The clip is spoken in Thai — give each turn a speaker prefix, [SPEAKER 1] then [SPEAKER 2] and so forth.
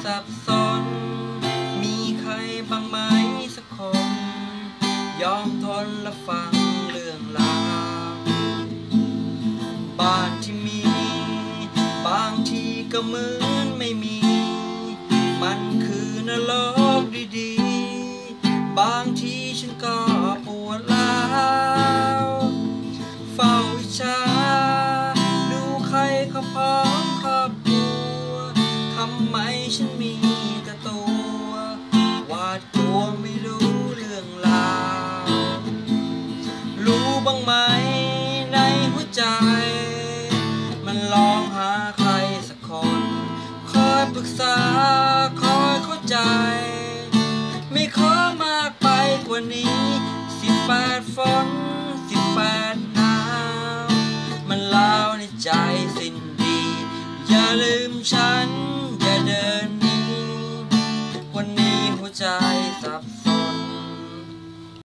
[SPEAKER 1] สับสนมีใครบ้างไหมสักคนยอมทนและฟังเรื่องราวบ้านที่มีบางทีก็เหมือนไม่มีมันคือนรกดีๆบางทีฉันก็ปวดร้าวเฝ้าอิจฉาดูใครเขาพร้อมครอบครัวทำไมฉันมีแต่ตัวหวาดกลัวไม่รู้เรื่องราวรู้บ้างไหมในหัวใจมันลองหาใครสักคนคอยปรึกษาคอยเข้าใจไม่ขอมากไปกว่านี้18 ฟอ